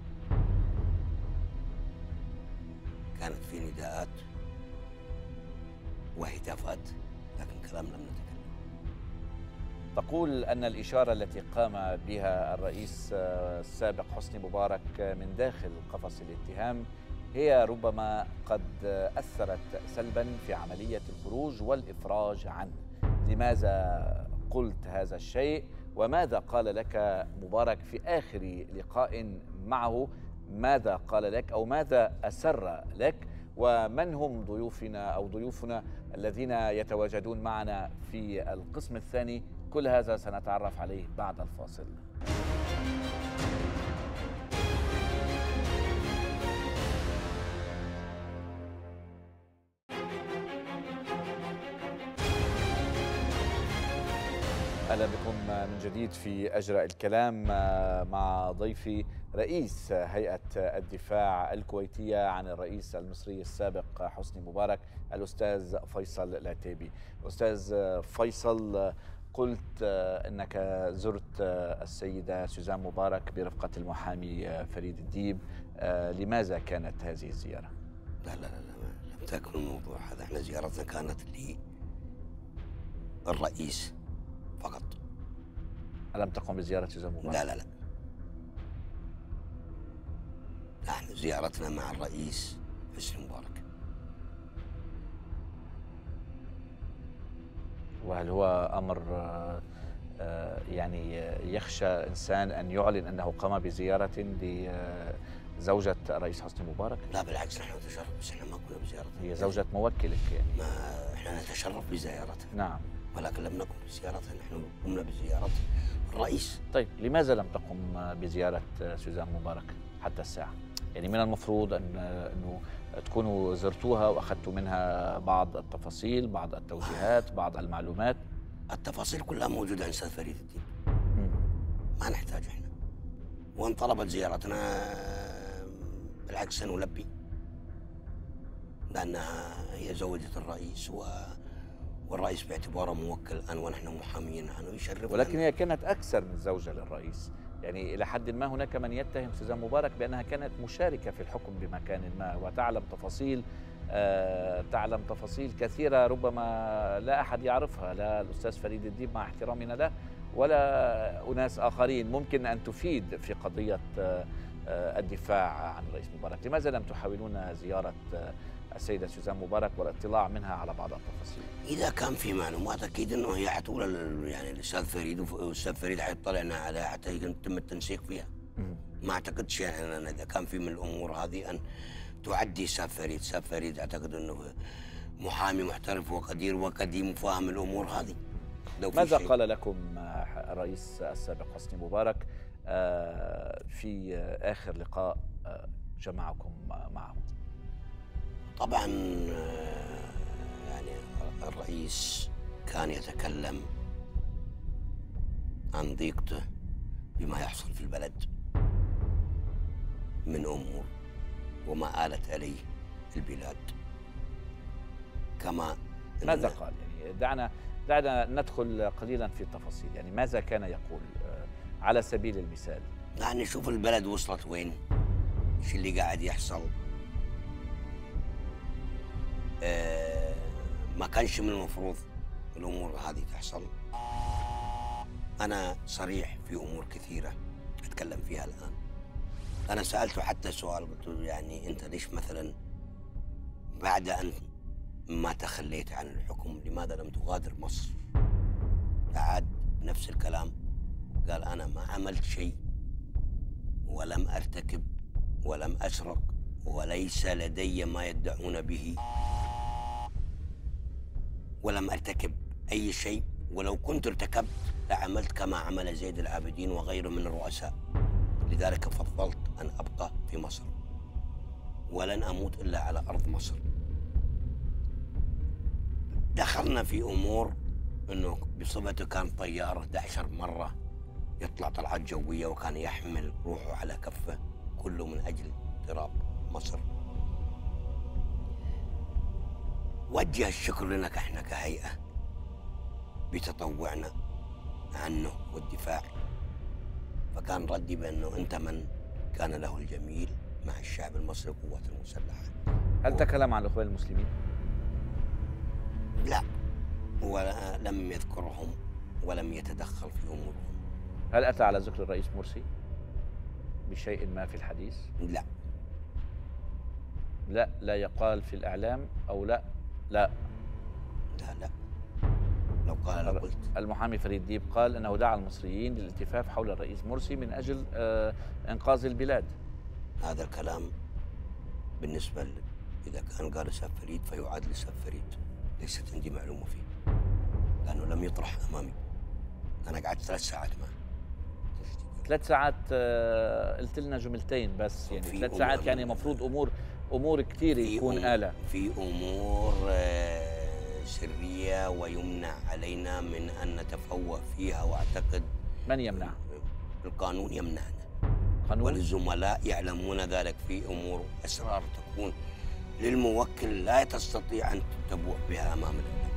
كانت في نداءات وهتافات لكن كلام لم نتكلم. تقول أن الإشارة التي قام بها الرئيس السابق حسني مبارك من داخل قفص الاتهام هي ربما قد أثرت سلبا في عملية الخروج والإفراج عنه. لماذا قلت هذا الشيء؟ وماذا قال لك مبارك في آخر لقاء معه؟ ماذا قال لك أو ماذا أسر لك؟ ومن هم ضيوفنا أو ضيوفنا الذين يتواجدون معنا في القسم الثاني؟ كل هذا سنتعرف عليه بعد الفاصل. أهلا بكم من جديد في أجرأ الكلام مع ضيفي رئيس هيئة الدفاع الكويتية عن الرئيس المصري السابق حسني مبارك، الأستاذ فيصل العتيبي. أستاذ فيصل، قلت أنك زرت السيدة سوزان مبارك برفقة المحامي فريد الديب، لماذا كانت هذه الزيارة؟ لا لا لا لم تكن الموضوع هذا، احنا زيارتنا كانت للرئيس فقط. ألم تقم بزيارة سوزان مبارك؟ لا لا لا نحن زيارتنا مع الرئيس حسني مبارك. وهل هو أمر يعني يخشى إنسان أن يعلن أنه قام بزيارة لزوجة الرئيس حسني مبارك؟ لا بالعكس، نحن نتشرف، بس احنا ما كنا بزيارته. هي زوجة موكلك يعني؟ ما احنا نتشرف بزيارتها. نعم. ولكن لم نقم بزيارتها، نحن قمنا بزيارة الرئيس. طيب لماذا لم تقم بزيارة سوزان مبارك حتى الساعة؟ يعني من المفروض أن أنه تكونوا زرتوها وأخذتوا منها بعض التفاصيل، بعض التوجيهات، بعض المعلومات. التفاصيل كلها موجودة عند أستاذ فريد الديب، ما نحتاج احنا. وإن طلبت زيارتنا بالعكس سنلبي، لأنها هي زوجة الرئيس و والرئيس باعتباره موكل الآن ونحن محامين عنه يشرفنا. ولكن هي كانت أكثر من زوجة للرئيس، يعني إلى حد ما هناك من يتهم سوزان مبارك بأنها كانت مشاركة في الحكم بمكان ما وتعلم تفاصيل آه تعلم تفاصيل كثيرة ربما لا أحد يعرفها، لا الأستاذ فريد الديب مع احترامنا له ولا أناس آخرين ممكن أن تفيد في قضية آه الدفاع عن الرئيس مبارك. لماذا لم تحاولون زيارة آه السيدة سوزان مبارك والاطلاع منها على بعض التفاصيل؟ إذا كان في معلومات أكيد أنه هي حتقول يعني الأستاذ فريد، والأستاذ فريد حيطلعنا عليها حتى يتم التنسيق فيها. ما أعتقدش يعني أن إذا كان في من الأمور هذه أن تعدي أستاذ فريد. أستاذ فريد أعتقد أنه محامي محترف وقدير وقديم وفاهم الأمور هذه. ماذا قال لكم الرئيس السابق حسني مبارك في آخر لقاء جمعكم معه؟ طبعا يعني الرئيس كان يتكلم عن ضيقته بما يحصل في البلد من أمور وما آلت عليه البلاد، كما ماذا قال؟ يعني دعنا دعنا ندخل قليلا في التفاصيل، يعني ماذا كان يقول على سبيل المثال؟ يعني شوف البلد وصلت وين، ايش اللي قاعد يحصل. آه ما كانش من المفروض الامور هذه تحصل. انا صريح في امور كثيره اتكلم فيها الان. انا سالته حتى سؤال، قلت له يعني انت ليش مثلا بعد ان ما تخليت عن الحكم لماذا لم تغادر مصر؟ عاد نفس الكلام، قال انا ما عملت شيء ولم ارتكب ولم اسرق وليس لدي ما يدعون به، ولم ارتكب اي شيء، ولو كنت ارتكبت لعملت كما عمل زيد العابدين وغيره من الرؤساء، لذلك فضلت ان ابقى في مصر ولن اموت الا على ارض مصر. دخلنا في امور انه بصفته كان طيار أحد عشر مره يطلع طلعات جويه وكان يحمل روحه على كفه كله من اجل تراب مصر. وجه الشكر لنا احنا كهيئه بتطوعنا عنه والدفاع، فكان ردي بانه انت من كان له الجميل مع الشعب المصري والقوات المسلحه. هل تكلم عن الاخوان المسلمين؟ لا، ولم يذكرهم ولم يتدخل في امورهم. هل اتى على ذكر الرئيس مرسي بشيء ما في الحديث؟ لا لا لا يقال في الاعلام او لا لا لا لا لو قال لو قلت. المحامي فريد ديب قال انه دعا المصريين للالتفاف حول الرئيس مرسي من اجل آه انقاذ البلاد. هذا الكلام بالنسبه ل... اذا كان قال ساب فريد فيعاد لساب فريد، ليست عندي معلومه فيه لانه لم يطرح امامي. انا قعدت ثلاث ساعات معه. ثلاث ساعات آه قلت لنا جملتين بس، يعني ثلاث ساعات يعني المفروض امور امور كثير يكون أمور آلة. في امور آه سريه ويمنع علينا من ان نتفوه فيها، واعتقد من يمنع؟ القانون يمنعنا. قانون؟ والزملاء يعلمون ذلك. في امور اسرار تكون للموكل لا تستطيع ان تبوح بها امام الاعلام.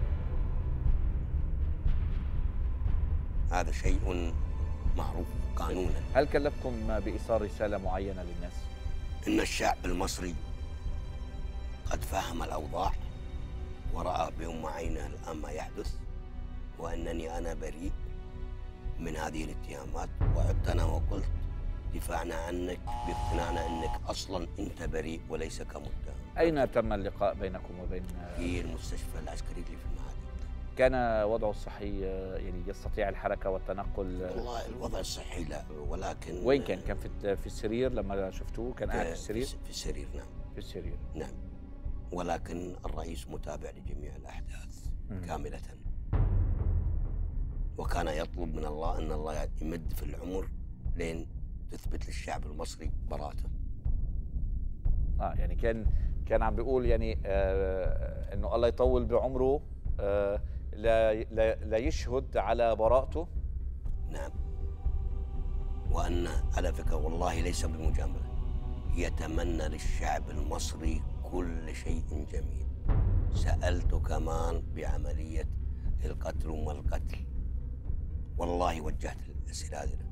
هذا شيء معروف قانونا. هل كلفكم بايصال رساله معينه للناس؟ ان الشعب المصري قد فهم الاوضاع وراى بأم عينه الان ما يحدث، وانني انا بريء من هذه الاتهامات، وعدت انا وقلت دفاعنا عنك باقتناعنا انك اصلا انت بريء وليس كمتهم. اين تم اللقاء بينكم وبين؟ في المستشفى العسكري اللي في المعادي. كان وضعه الصحي يعني يستطيع الحركه والتنقل؟ والله الوضع الصحي لا، ولكن وين كان؟ كان في في السرير لما شفتوه؟ كان قاعد في السرير؟ في السرير نعم. في السرير نعم. ولكن الرئيس متابع لجميع الاحداث م. كامله، وكان يطلب من الله ان الله يمد في العمر لين تثبت للشعب المصري براءته. اه يعني كان كان عم بيقول يعني آه انه الله يطول بعمره آه لا لا لا يشهد على براءته. نعم. وان على فكره والله ليس بمجامله، يتمنى للشعب المصري كل شيء جميل. سالته كمان بعمليه القتل وما القتل، والله وجهت الاسئله هذه.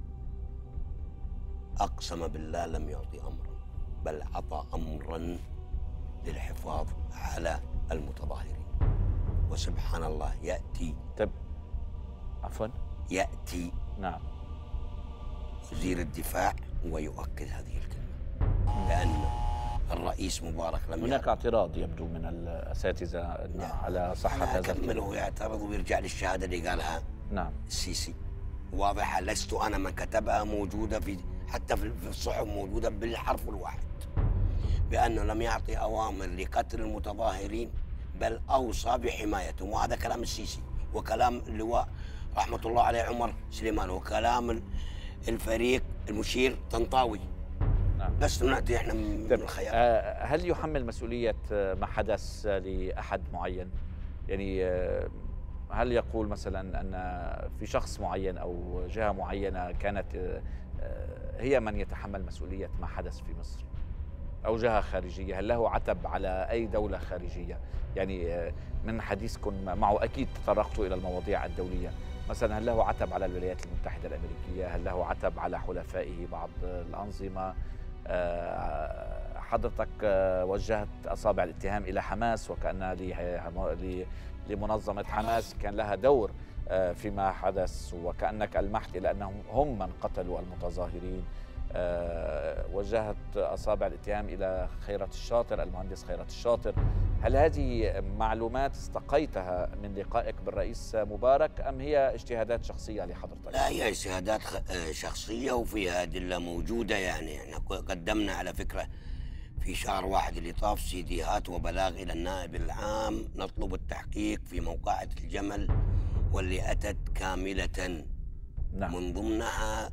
أقسم بالله لم يعطي أمرا، بل عطى أمرا للحفاظ على المتظاهرين. وسبحان الله يأتي طب عفوا يأتي نعم وزير الدفاع ويؤكد هذه الكلمة، لأن الرئيس مبارك لم هناك اعتراض يبدو من الأساتذة نعم. على صحة هذا الكلام. هو يعترض ويرجع للشهادة اللي قالها نعم السيسي واضحة، لست أنا من كتبها، موجودة في حتى في الصحف، موجودة بالحرف الواحد، بأنه لم يعطي أوامر لقتل المتظاهرين بل أوصى بحمايتهم. وهذا كلام السيسي وكلام اللواء رحمة الله عليه عمر سليمان وكلام الفريق المشير طنطاوي. نعم. بس نأتي احنا من الخيال. آه هل يحمل مسؤولية ما حدث لأحد معين؟ يعني آه هل يقول مثلا أن في شخص معين أو جهة معينة كانت هي من يتحمل مسؤولية ما حدث في مصر؟ أو جهة خارجية، هل له عتب على أي دولة خارجية؟ يعني من حديثكم معه أكيد تطرقتوا إلى المواضيع الدولية، مثلا هل له عتب على الولايات المتحدة الأمريكية؟ هل له عتب على حلفائه بعض الأنظمة؟ حضرتك وجهت أصابع الاتهام إلى حماس، وكأن لمنظمة حماس كان لها دور فيما حدث، وكأنك ألمحت إلى أنهم هم من قتلوا المتظاهرين. أه وجهت أصابع الاتهام إلى خيرت الشاطر، المهندس خيرت الشاطر. هل هذه معلومات استقيتها من لقائك بالرئيس مبارك أم هي اجتهادات شخصية لحضرتك؟ لا، هي اجتهادات شخصية وفيها أدلة موجودة. يعني احنا قدمنا على فكرة في شهر واحد اللي طاف سيديهات وبلاغ إلى النائب العام نطلب التحقيق في موقعة الجمل، واللي أتت كاملة. نعم. من ضمنها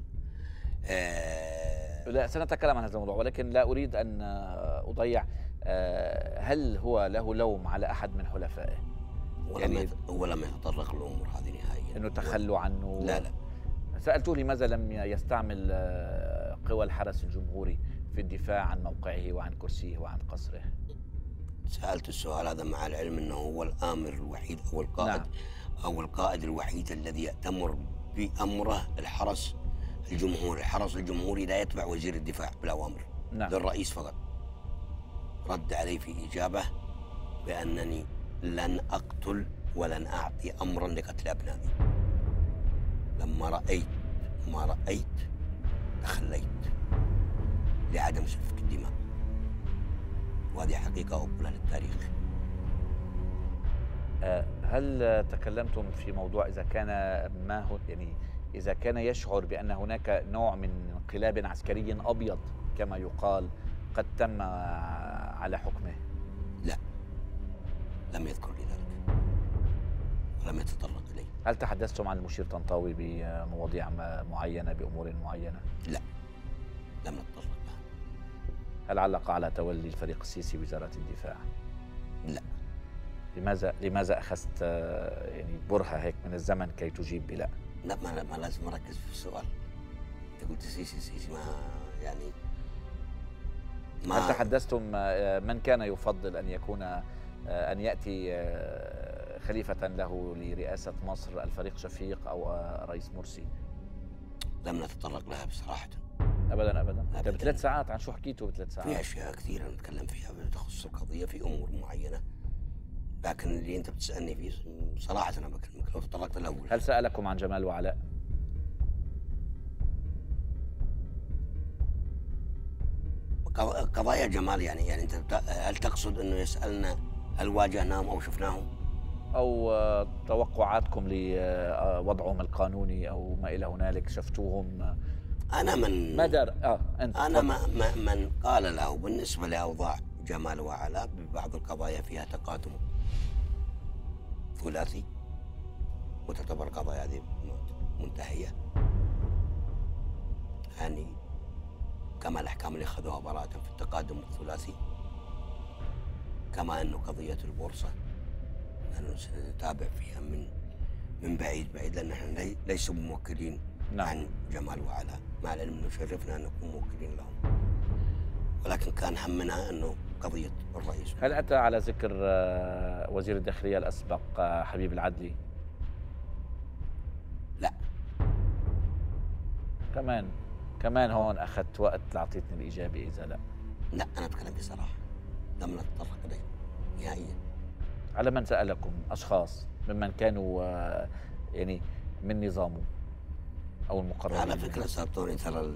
آه لا سنتكلم عن هذا الموضوع، ولكن لا أريد أن أضيع. آه هل هو له لوم على أحد من حلفائه؟ يعني هو لم يتطرق للأمور هذه نهائيا، أنه تخلوا عنه. لا لا. سألته لماذا لم يستعمل قوى الحرس الجمهوري في الدفاع عن موقعه وعن كرسيه وعن قصره؟ سألت السؤال هذا مع العلم أنه هو الآمر الوحيد أو القائد. نعم. أو القائد الوحيد الذي يأتمر بأمره الحرس الجمهوري. الحرس الجمهوري لا يتبع وزير الدفاع بالأوامر. نعم. للرئيس فقط. رد علي في إجابة بأنني لن أقتل ولن أعطي أمرا لقتل أبنائي. لما رأيت ما رأيت تخليت لعدم سفك الدماء، وهذه حقيقة أقولها للتاريخ. هل تكلمتم في موضوع إذا كان ما هو يعني إذا كان يشعر بأن هناك نوع من انقلاب عسكري أبيض كما يقال قد تم على حكمه؟ لا، لم يذكر لي ذلك ولم يتطرق إليه. هل تحدثتم عن المشير طنطاوي بمواضيع معينة بأمور معينة؟ لا، لم نتطرق لها. هل علق على تولي الفريق السيسي وزارة الدفاع؟ لا. لماذا لماذا أخذت يعني برهة هيك من الزمن كي تجيب بلا؟ لا، ما, ما لازم أركز في السؤال. أنت قلت سيسي سيسي ما يعني ما. هل تحدثتم من كان يفضل أن يكون أن يأتي خليفة له لرئاسة مصر، الفريق شفيق أو رئيس مرسي؟ لم نتطرق لها بصراحة. أبدا أبدا. أنت بثلاث ساعات عن شو حكيتوا بثلاث ساعات؟ في أشياء كثيرة نتكلم فيها تخص القضية في أمور معينة، لكن اللي أنت بتسألني فيه صراحة أنا بكلمك لو تطرقت الأول. هل سألكم عن جمال وعلاء؟ قضايا جمال يعني يعني أنت هل تقصد إنه يسألنا هل واجهناهم أو شفناهم؟ أو توقعاتكم لوضعهم القانوني أو ما إلى هنالك، شفتوهم؟ أنا من ما دار آه أنت أنا ما من قال له بالنسبة لأوضاع جمال وعلاء ببعض القضايا فيها تقادم ثلاثي، وتعتبر القضايا هذه منتهية، يعني كما الأحكام اللي أخذوها براءة في التقادم الثلاثي، كما أنه قضية البورصة نحن سنتابع فيها من من بعيد بعيد، لأن نحن ليسوا موكلين. نعم. عن جمال وعلاء، مع العلم أنه شرفنا أن نكون موكلين لهم، ولكن كان همنا أنه قضية الرئيس. هل أتى على ذكر وزير الداخلية الأسبق حبيب العدلي؟ لا. كمان كمان هون أخذت وقت لأعطيتني الإجابة إذا لا. لا، أنا أتكلم بصراحة، لم نتطرق إليه نهائيا. على من سألكم أشخاص ممن كانوا يعني من نظامه أو المقربين؟ على فكرة سابتوني ترى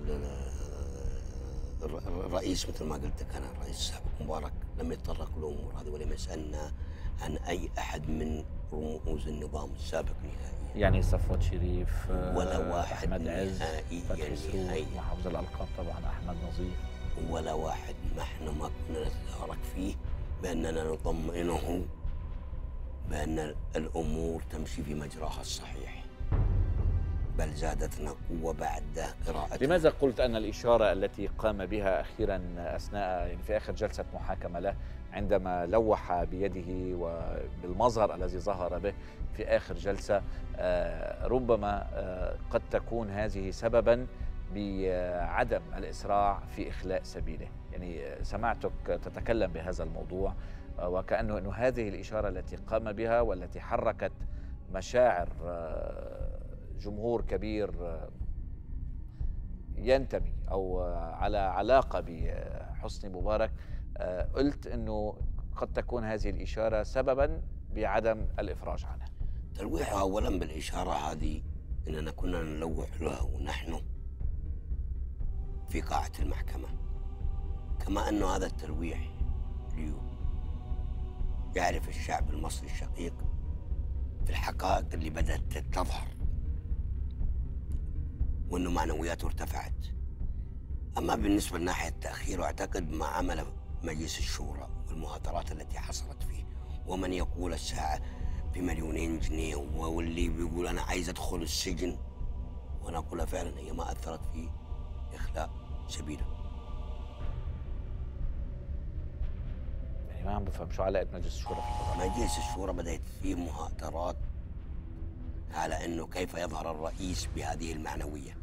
الرئيس مثل ما قلت لك أنا الرئيس السابق مبارك لم يتطرق للأمور هذه ولم يسألنا عن أي أحد من رموز النظام السابق نهائيا. يعني صفوت شريف ولا واحد أحمد عز، فتحي سرور، محافظ الألقاب طبعا أحمد نظيف، ولا واحد ما احنا ما كنا نتشارك فيه بأننا نطمئنه بأن الأمور تمشي في مجراها الصحيح، بل زادتنا قوة بعد قراءتها. لماذا قلت أن الإشارة التي قام بها أخيرا أثناء يعني في آخر جلسة محاكمة له عندما لوح بيده وبالمظهر الذي ظهر به في آخر جلسة ربما قد تكون هذه سببا بعدم الإسراع في إخلاء سبيله؟ يعني سمعتك تتكلم بهذا الموضوع، وكأنه أنه هذه الإشارة التي قام بها والتي حركت مشاعر جمهور كبير ينتمي أو على علاقة بحسني مبارك، قلت أنه قد تكون هذه الإشارة سببا بعدم الإفراج عنها. تلويحها أولا بالإشارة هذه إننا كنا نلوح له ونحن في قاعة المحكمة، كما أنه هذا التلويح اليوم يعرف الشعب المصري الشقيق في الحقائق اللي بدأت تظهر، وأنه معنوياته ارتفعت. أما بالنسبة لناحية التأخير، أعتقد ما عمل مجلس الشورى والمهاترات التي حصلت فيه، ومن يقول الساعة بمليونين جنيه، واللي بيقول أنا عايز أدخل السجن، وأنا أقول فعلا هي ما أثرت في إخلاء سبيله. يعني ما عم بفهم شو علاقة مجلس الشورى في القضاء؟ مجلس الشورى بدأت فيه مهاترات على أنه كيف يظهر الرئيس بهذه المعنوية.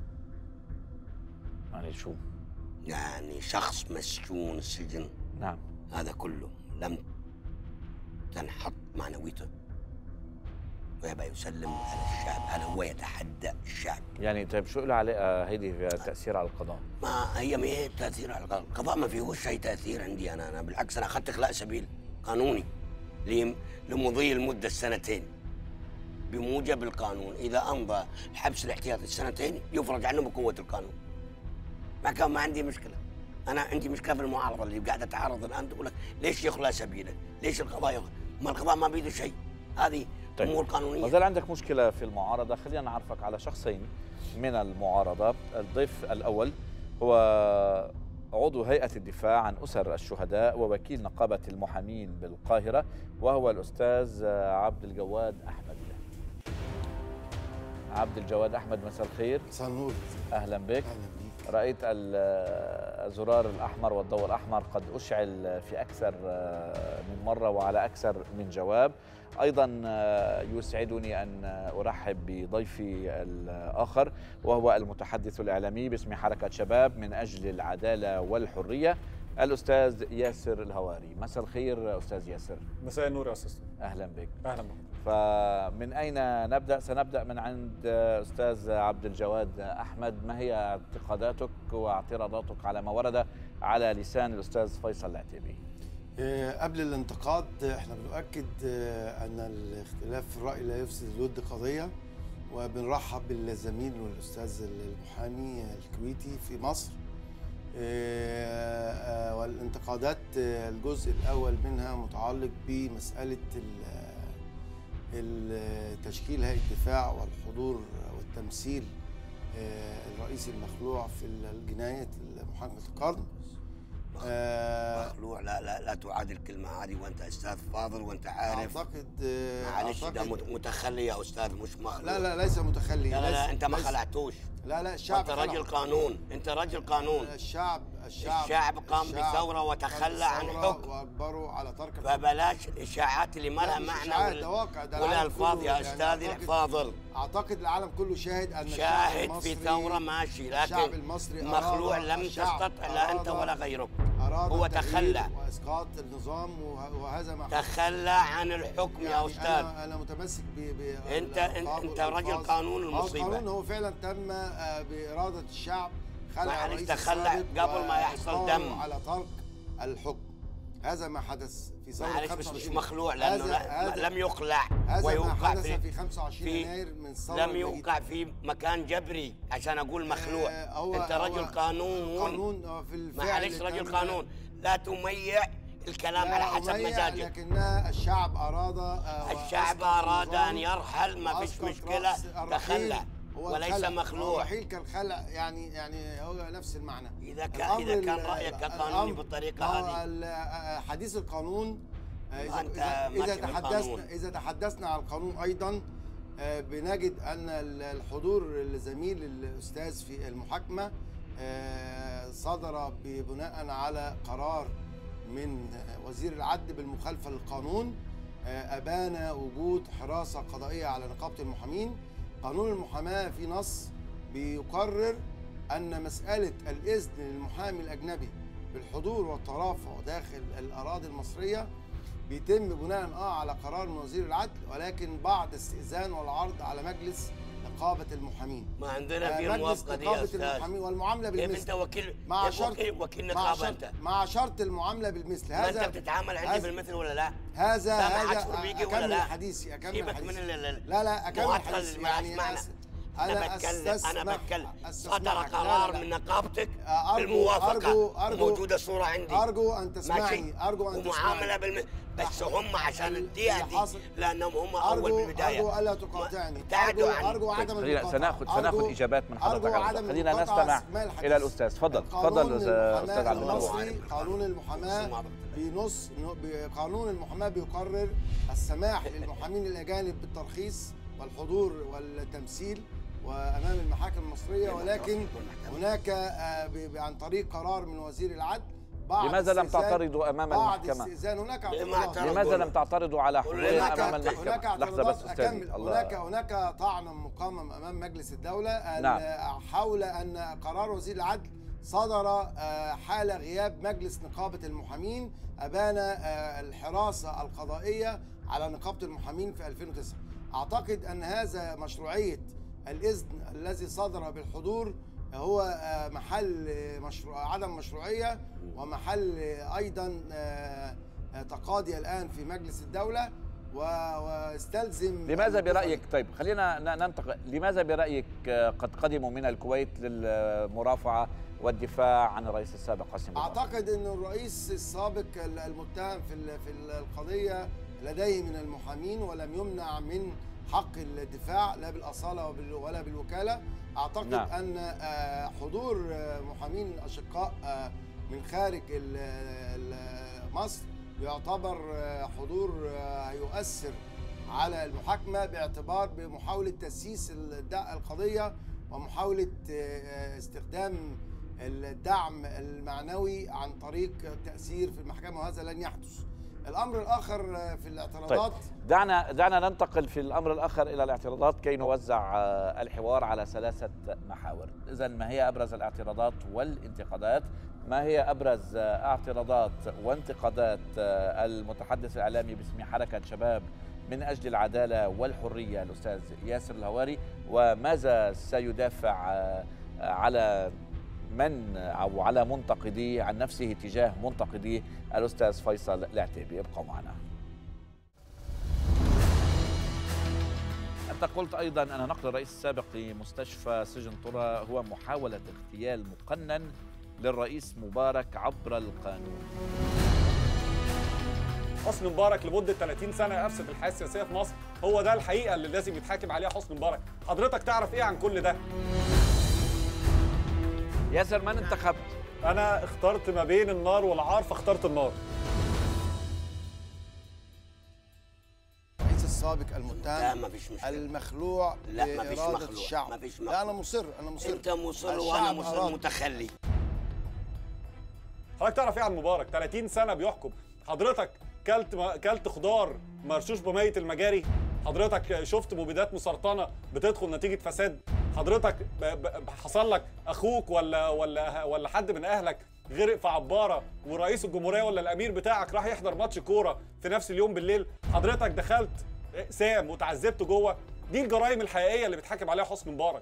يعني شو؟ يعني شخص مسجون سجن. نعم. هذا كله لم تنحط معنويته ويبقى يسلم على الشعب. هل هو يتحدى الشعب؟ يعني طيب شو له علاقة هيدي فيها تأثير على القضاء؟ ما هي ما هي تأثير على القضاء، القضاء ما فيهوش أي تأثير عندي أنا، أنا بالعكس أنا أخذت إخلاء سبيل قانوني لمضي المدة السنتين بموجب القانون. إذا أمضى الحبس الاحتياطي السنتين يفرج عنه بقوة القانون. ما كان ما عندي مشكلة. أنا عندي مشكلة في المعارضة اللي قاعدة تعارض الآن، تقول لك ليش يخلى سبيله؟ ليش القضاء يخلى؟ ما القضاء ما بيده شيء. هذه طيب. أمور قانونية. ما زال عندك مشكلة في المعارضة، خلينا نعرفك على شخصين من المعارضة. الضيف الأول هو عضو هيئة الدفاع عن أسر الشهداء ووكيل نقابة المحامين بالقاهرة، وهو الأستاذ عبد الجواد أحمد. عبد الجواد أحمد، مساء الخير. مساء النور. أهلا بك. أهلا بك. رأيت الزرار الأحمر والضوء الأحمر قد أشعل في أكثر من مرة وعلى أكثر من جواب. أيضا يسعدني أن أرحب بضيفي الآخر، وهو المتحدث الإعلامي باسم حركة شباب من أجل العدالة والحرية، الأستاذ ياسر الهواري. مساء الخير أستاذ ياسر. مساء النور يا أستاذ. أهلا بك. أهلا بك. فمن أين نبدأ؟ سنبدأ من عند أستاذ عبد الجواد أحمد. ما هي اعتقاداتك واعتراضاتك على ما ورد على لسان الأستاذ فيصل العتيبي؟ قبل الانتقاد احنا بنؤكد أن الاختلاف في الرأي لا يفسد الود قضية، وبنرحب بالزميل والأستاذ المحامي الكويتي في مصر. والانتقادات الجزء الأول منها متعلق بمسألة تشكيل هيئة الدفاع والحضور والتمثيل الرئيس المخلوع في الجناية محاكمة القرن. مخلوع لا لا لا تعاد الكلمة هذه، وأنت أستاذ فاضل وأنت عارف. أعتقد معلش ده متخلي يا أستاذ، مش مخلوع. لا لا ليس متخلي. لا لا, لا أنت ما خلعتوش. لا لا الشعب أنت رجل قانون، أنت رجل قانون. الشعب الشعب الشعب قام بثورة وتخلى عن حكم وأجبروا على ترك الحكم. فبلاش الإشاعات اللي ما لها معنى ده واقع، ده والألفاظ يا أستاذي الفاضل. أعتقد العالم كله شاهد أن شاهد في ثورة ماشي، لكن مخلوع لم تستطع لا أنت ولا غيرك. هو تخلى وإسقاط النظام، وهذا ما تخلى عن الحكم يعني يا أستاذ. أنا, أنا متمسك ب أنت أنت رجل قانون. المصيبة القانون هو فعلا تم بإرادة الشعب خلع الرئيس تخلى قبل ما يحصل دم على ترك الحكم. هذا ما حدث في ثورة خمسة وعشرين. مش مخلوع لأنه هذا لم يقلع هذا ويوقع ما حدث في, في خمسة وعشرين يناير من ثورة لم يوقع في مكان جبري عشان أقول مخلوع. آه أنت رجل قانون. قانون في الفعل. معلش رجل قانون، لا تميع الكلام على حسب مزاجك. لكن الشعب أراد آه الشعب أراد أن يرحل، ما فيش مشكلة، تخلى وليس مخلوع. الرحيل كالخلع، يعني يعني هو نفس المعنى. إذا كان إذا كان رأيك كقانوني بالطريقة هذه. حديث القانون إذا إذا تحدثنا إذا تحدثنا عن القانون أيضا بنجد أن الحضور الزميل الأستاذ في المحاكمة صدر بناء على قرار من وزير العدل بالمخالفة للقانون، أبان وجود حراسة قضائية على نقابة المحامين. قانون المحاماة في نص بيقرر أن مسألة الإذن للمحامي الأجنبي بالحضور والترافع داخل الأراضي المصرية بيتم بناء اه على قرار من وزير العدل، ولكن بعد استئذان والعرض على مجلس نقابة المحامين. ما عندنا في مجلس الموافقة دي يا نقابة أستاذ. المحامين والمعاملة كيف بالمثل. أنت وكيل مع كيف شرط وكيل, وكيل مع نقابة شرط أنت؟ مع شرط المعاملة بالمثل. ما هذا أنت بتتعامل عندي بالمثل ولا لا؟ هذا لا، ما هذا حدش بيجي ولا أكمل لا؟ حديثي أكمل سيبك حديثي. من ال- ال- لا لا أكمل المعطل حديثي اللي يعني معنى. أس- أنا بتكلم أنا أستسمح- بتكلم أستسمحك. صدر لا، لا، قرار لا. من نقابتك أرجو بالموافقة أرجو أرجو موجودة صورة عندي أرجو أن تسمعني ماشي؟ أرجو أن ومعاملة تسمعني. بالم... بس هم عشان ال- الدقيقة اللي دي حاصل- لأنهم هم أرجو أول بالبداية أرجو ألا تقاطعني. ابتعدوا أرجو عني. أرجو عدم خلينا المقاطعة. سناخذ أرجو- سناخذ اجابات من حضرتك أرجو على عدم هذا. خلينا المقاطعة نستمع أثناء الحديث. الى الاستاذ. تفضل قانون تفضل استاذ المحاماة عبد الله. المصري قانون المحاماة بنص قانون المحاماة بيقرر السماح للمحامين الأجانب بالترخيص والحضور والتمثيل وأمام المحاكم المصرية، ولكن هناك آه، ب- عن طريق قرار من وزير العدل بعد لماذا لم استئذان- تعترضوا امام بعد المحكمة؟ استئذان هناك لما اعتراضات. اعترضوا. لماذا لم تعترضوا على حضورهم هناك امام هناك المحكمة؟ لحظة اعتراضات بس استاذي. أكمل. هناك هناك طعن مقامم امام مجلس الدوله ال- نعم. حول ان قرار وزير العدل صدر آه، حال غياب مجلس نقابه المحامين ابان آه، الحراسه القضائيه على نقابه المحامين في ألفين وتسعة. اعتقد ان هذا مشروعيه الاذن الذي صدر بالحضور هو آه، محل مشروع عدم مشروعيه ومحل ايضا آه، آه، تقاضي الان في مجلس الدوله و- واستلزم. لماذا برأيك طيب خلينا ن- ننتقل، لماذا برأيك آه، قد قدموا من الكويت للمرافعة والدفاع عن الرئيس السابق حسني مبارك؟ اعتقد ان الرئيس السابق المتهم في ال- في القضيه لديه من المحامين ولم يمنع من حق الدفاع لا بالاصاله وبال- ولا بالوكاله. اعتقد نعم. ان آه، حضور آه، محامين اشقاء آه، من خارج ال- ال- مصر يعتبر آه، حضور آه، يؤثر على المحاكمه باعتبار بمحاوله تسييس الد- القضيه ومحاوله آه، استخدام الدعم المعنوي عن طريق التأثير في المحكمة، وهذا لن يحدث. الأمر الآخر في الاعتراضات. طيب دعنا دعنا ننتقل في الأمر الآخر إلى الاعتراضات كي نوزع آه، الحوار على ثلاثة محاور. إذن ما هي أبرز الاعتراضات والانتقادات؟ ما هي أبرز آه، اعتراضات وانتقادات آه، المتحدث الإعلامي باسم حركة شباب من أجل العدالة والحرية الأستاذ ياسر الهواري؟ وماذا سيدافع آه، على من أو على منتقديه عن نفسه تجاه منتقديه الأستاذ فيصل العتيبي؟ ابقوا معنا. أنت قلت أيضا أن نقل الرئيس السابق لمستشفى سجن طرى هو محاولة اغتيال مقنن للرئيس مبارك عبر القانون. حسني مبارك لمده ثلاثين سنه افسد الحياه السياسيه في مصر، هو ده الحقيقه اللي لازم يتحاكم عليها حسني مبارك. حضرتك تعرف ايه عن كل ده؟ ياسر من انتخبت؟ انا اخترت ما بين النار والعار فاخترت النار. الرئيس السابق المتهم لا مفيش مشكلة. المخلوع لا مفيش بإرادة مخلوع الشعب. مفيش لا مخلوع. أنا مصر أنا مصر انت مصر الشعب وانا مصر أراد. متخلي. حضرتك تعرف ايه عن مبارك؟ ثلاثين سنه بيحكم. حضرتك كلت كلت خضار مرشوش بميه المجاري؟ حضرتك شفت مبيدات مسرطنه بتدخل نتيجه فساد؟ حضرتك ب- ب- حصل لك اخوك ولا ولا ولا حد من اهلك غرق في عباره ورئيس الجمهوريه ولا الامير بتاعك راح يحضر ماتش كوره في نفس اليوم بالليل؟ حضرتك دخلت سام وتعذبت جوه؟ دي الجرائم الحقيقيه اللي بيتحاكم عليها حسني مبارك.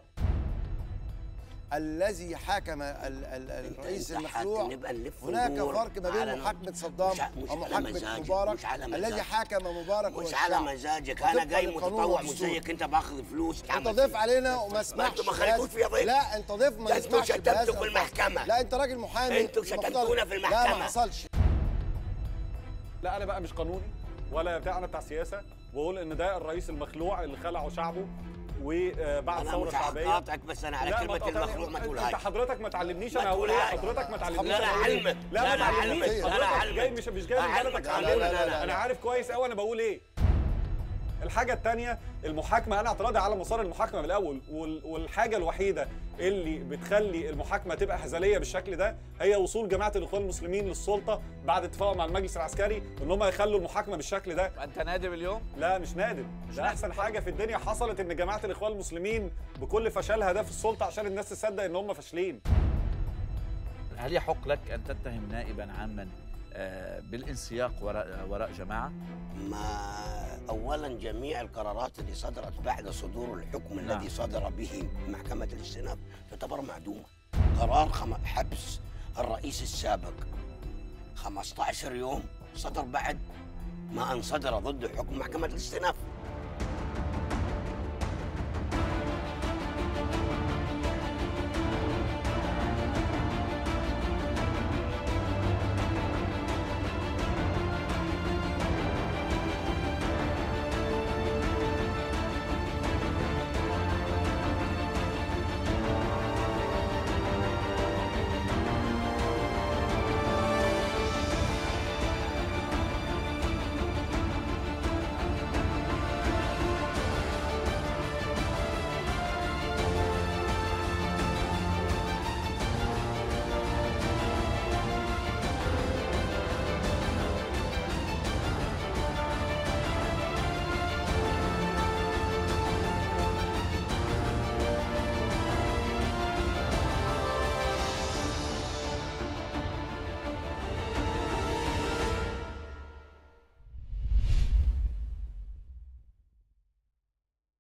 الذي حاكم ال- ال- الرئيس انت المخلوع. حاكم، نبقى نلف هناك ندور فرق ما على بين نوع. محاكمة صدام مش ع- مش على ومحاكمة مزاجك، مبارك. مش على الذي مزاجك. حاكم مبارك هو مش الشعب. على مزاجك، انا وطبقاً جاي للقانون متطوع مش والدستور. زيك انت باخذ فلوس انت ضيف علينا وما ما اسمحش انتوا ما خليتوش بهذا. في ضيف. لا انت ضيف ما ده انتوا يسمحش بهذا شتمتوا في الفرق. المحكمة. لا انت راجل محامي. انتوا المفترض- شتمتونا في لا المحكمة. ما حصلش. لا انا بقى مش قانوني ولا بتاع، انا بتاع سياسه، واقول ان ده الرئيس المخلوع اللي خلعوا شعبه وبعد انا ثوره مش شعبيه. هقاطعك بس انا على لا، كلمه ما تقاطعني. المخلوع ما انت تقولهاش. حضرتك ما تعلمنيش ما انا هقول ايه. تقولهاش. حضرتك ما تعلمنيش لا، لا، أنا هقول إيه. علمك. لا لا، ما لا، تعلمنيش. علمك. لا، لا، حضرتك علمك. جاي مش مش جاي من علمك. بلدك لا، لا، تعلمني. لا، لا. انا عارف كويس قوي انا بقول ايه. الحاجه الثانيه المحاكمه، انا اعتراضي على مسار المحاكمه من الاول، وال- والحاجه الوحيده اللي بتخلي المحاكمه تبقى هزليه بالشكل ده هي وصول جماعه الاخوان المسلمين للسلطه بعد اتفاق مع المجلس العسكري ان هم يخلوا المحاكمه بالشكل ده. أنت نادم اليوم؟ لا مش نادم، ده احسن حاجه في الدنيا حصلت ان جماعه الاخوان المسلمين بكل فشلها ده في السلطه عشان الناس تصدق ان هم فاشلين. هل يحق لك أن تتهم نائبا عاما بالانسياق وراء وراء جماعة؟ ما أولا جميع القرارات اللي صدرت بعد صدور الحكم نعم. الذي صدر به محكمة الاستئناف تعتبر معدومة. قرار خم... حبس الرئيس السابق خمسة عشر يوم صدر بعد ما أن صدر ضد حكم محكمة الاستئناف.